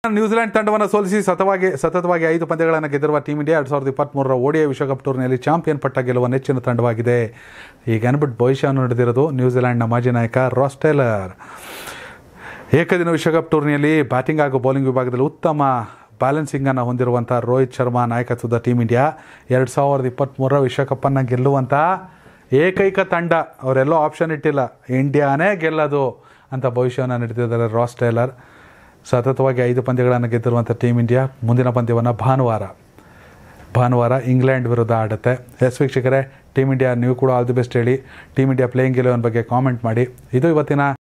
New Zealand ತಂಡವನ್ನು ಸೋಲಿಸಿ ಸತತವಾಗಿ 5 ಪಂದ್ಯಗಳನ್ನು ಗೆದ್ದಿರುವ ಟೀಮ್ ಇಂಡಿಯಾ 2023ರ ODI ವಿಶ್ವಕಪ್ ಟೂರ್ನಿಯಲ್ಲಿ ಚಾಂಪಿಯನ್ ಪಟ್ಟ ಗೆಲ್ಲುವ ನೆಚ್ಚಿನ ತಂಡವಾಗಿದೆ. ಈಗ ಅನ್ಬಿಟ್ಟು ಭವಿಷ್ಯವನ್ನು ನಡೆದಿರೋದು ನ್ಯೂಜಿಲೆಂಡ್ನ ಮಾಜಿ ನಾಯಕ ರಾಸ್ ಟೇಲರ್. ಏಕದಿನ ವಿಶ್ವಕಪ್ ಟೂರ್ನಿಯಲ್ಲಿ ಬ್ಯಾಟಿಂಗ್ ಹಾಗೂ ಬೌಲಿಂಗ್ ವಿಭಾಗದಲ್ಲಿ ಉತ್ತಮ ಬ್ಯಾಲೆನ್ಸಿಂಗನ್ನು ಹೊಂದಿರುವಂಥ ರೋಹಿತ್ ಶರ್ಮಾ ನಾಯಕತ್ವದ ಟೀಮ್ ಇಂಡಿಯಾ 2023ರ ವಿಶ್ವಕಪ್ಪನ್ನು ಗೆಲ್ಲುವಂಥ ಏಕೈಕ ತಂಡ. ಅವರೆಲ್ಲೋ ಆಪ್ಷನ್ ಇಟ್ಟಿಲ್ಲ, ಇಂಡಿಯಾನೇ ಗೆಲ್ಲೋದು ಅಂತ ಭವಿಷ್ಯವನ್ನು ನಡೆದಿದ್ದಾರೆ ರಾಸ್ ಟೇಲರ್. ಸತತವಾಗಿ 5 ಪಂದ್ಯಗಳನ್ನು ಗೆದ್ದಿರುವಂಥ ಟೀಮ್ ಇಂಡಿಯಾ ಮುಂದಿನ ಪಂದ್ಯವನ್ನು ಭಾನುವಾರ ಇಂಗ್ಲೆಂಡ್ ವಿರುದ್ಧ ಆಡುತ್ತೆ. ವೀಕ್ಷಕರೇ, ಟೀಮ್ ಇಂಡಿಯಾ ನೀವು ಕೂಡ ಆಲ್ ದಿ ಬೆಸ್ಟ್ ಹೇಳಿ. ಟೀಮ್ ಇಂಡಿಯಾ ಪ್ಲೇಯಿಂಗ್ 11 ಬಗ್ಗೆ ಕಾಮೆಂಟ್ ಮಾಡಿ. ಇದು ಇವತ್ತಿನ